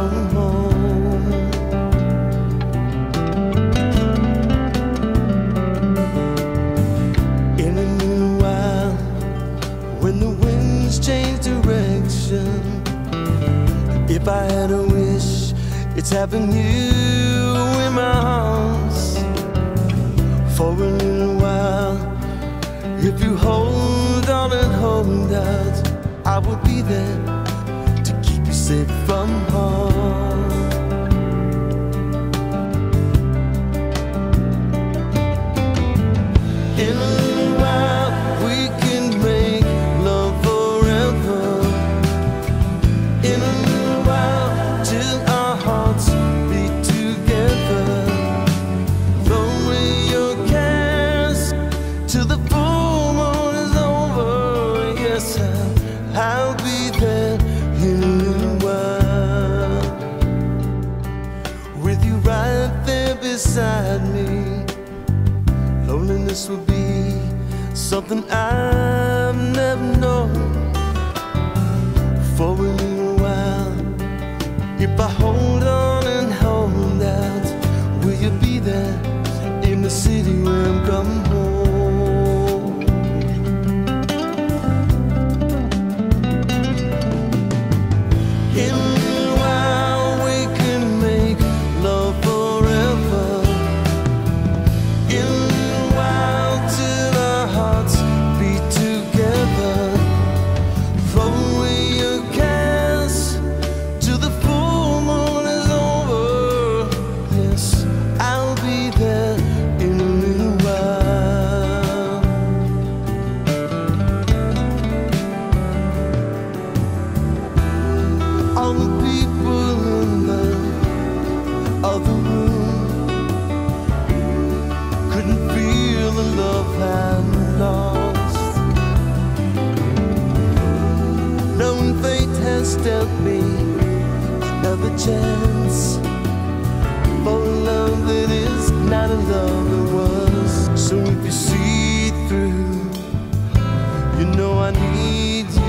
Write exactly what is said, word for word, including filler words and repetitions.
come home. In a little while, when the winds change direction, if I had a wish, it's having you in my arms for a little while. If you hold on and hold out, I will be there to keep you safe from harm. In a little while, we can make love forever. In a little while, till our hearts beat together. Throw away your cares till the full moon is over. Yes, I'll, I'll be there in a little while, with you right there beside me. Loneliness will be something I've never known. For a little while, if I hold on and hold out, will you be there in the city where I'm coming home? In a little while, we can make love forever. In a little while, till our hearts beat together. Throw away your cares till the full moon is over. Yes, I'll be there in a little while. All the people in the other room couldn't feel the love I'm lost. Knowing fate has dealt me another chance for a love that is not a love it was. So if you see through, you know I need you.